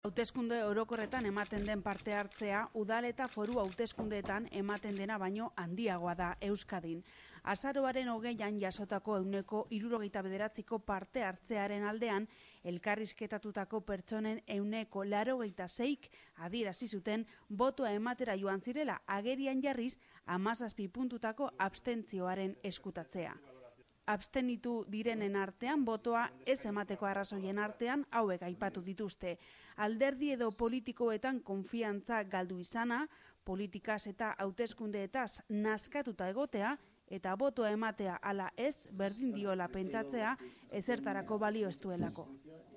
Hauteskunde orokorretan ematen den parte hartzea, udal eta foru hauteskundeetan ematen dena baino handiagoa da Euskadin. Azaroaren 20an jasotako 69% parte hartzearen aldean, elkarrizketatutako pertsonen 86%, adierazi zuten botoa ematera joan zirela, agerian jarriz 17 puntutako abstentzioaren eskutatzea. Abstenitu direnen artean, botoa ez emateko arrazoien artean, hauek aipatu dituzte. Alderdi edo politikoetan konfiantza galdu izana, politikaz eta hauteskundeetaz naskatuta egotea, eta botoa ematea ala ez berdin diola pentsatzea ezertarako balio ez duelako.